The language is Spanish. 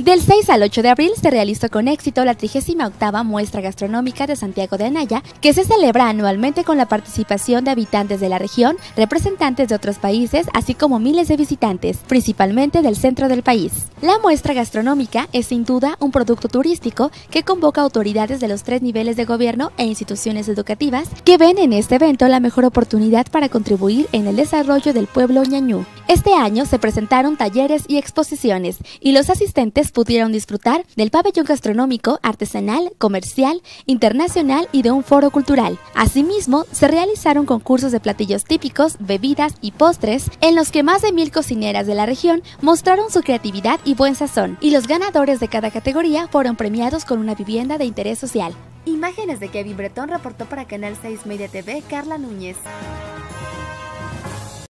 Del 6 al 8 de abril se realizó con éxito la 38ª Muestra Gastronómica de Santiago de Anaya, que se celebra anualmente con la participación de habitantes de la región, representantes de otros países, así como miles de visitantes, principalmente del centro del país. La muestra gastronómica es sin duda un producto turístico que convoca a autoridades de los 3 niveles de gobierno e instituciones educativas que ven en este evento la mejor oportunidad para contribuir en el desarrollo del pueblo ñañú. Este año se presentaron talleres y exposiciones y los asistentes pudieron disfrutar del pabellón gastronómico, artesanal, comercial, internacional y de un foro cultural. Asimismo, se realizaron concursos de platillos típicos, bebidas y postres en los que más de 1000 cocineras de la región mostraron su creatividad y buen sazón, y los ganadores de cada categoría fueron premiados con una vivienda de interés social. Imágenes de Kevin Bretón reportó para Canal 6 Media TV Carla Núñez.